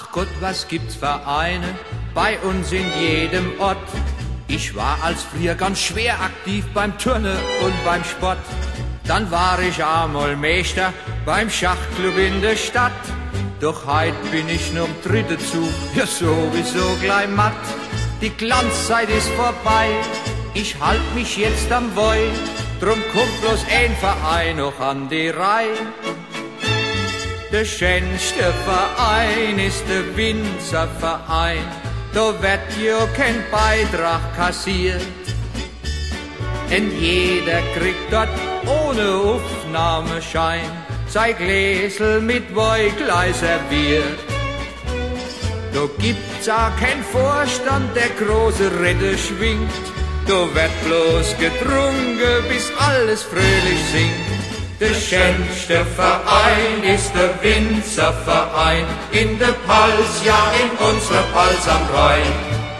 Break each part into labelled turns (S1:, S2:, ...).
S1: Ach Gott, was gibt's Vereine bei uns in jedem Ort. Ich war als früher ganz schwer aktiv beim Turnen und beim Sport. Dann war ich einmal Meister beim Schachclub in der Stadt. Doch heut bin ich nur im dritten Zug, ja sowieso gleich matt. Die Glanzzeit ist vorbei, ich halt mich jetzt am Woi. Drum kommt bloß ein Verein noch an die Reihe. Der schönste Verein ist der Winzerverein. Da wird ja kein Beitrag kassiert. Denn jeder kriegt dort ohne Aufnahmeschein sein Gläsel mit Wein serviert. Da gibt's auch kein Vorstand, der große Ritter schwingt. Da wird bloß getrunken, bis alles fröhlich singt. Der schönste Verein ist der Winzerverein in der Pals, ja in unserer Pals am Rhein.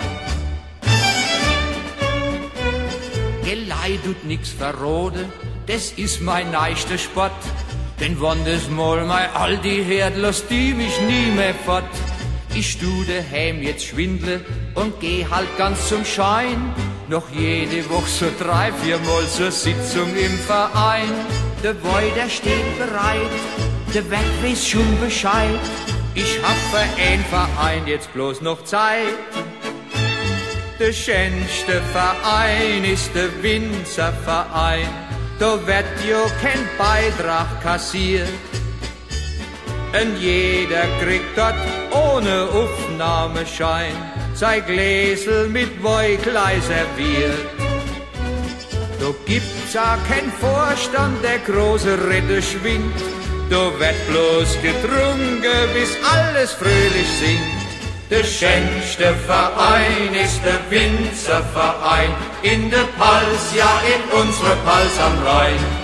S1: Gelei tut nix verrode, das ist mein neuester Sport. Denn wann das mal mein Aldi hört, lasst die mich nie mehr fort. Ich tu daheim jetzt schwindle und geh halt ganz zum Schein. Noch jede Woche so 3-4 Mal zur Sitzung im Verein. Der Boy, der steht bereit, der Wett weiß schon Bescheid. Ich hab für ein Verein jetzt bloß noch Zeit. Der schönste Verein ist der Winzerverein. Da wird ja kein Beitrag kassiert. Und jeder kriegt dort ohne Aufnahmeschein sein Gläsel mit Wein serviert. Da gibt's auch kein Vorstand, der große Ritter schwingt. Da wird bloß getrunken, bis alles fröhlich singt. Der schönste Verein ist der Winzerverein in der Pals, ja in unserer Pals am Rhein.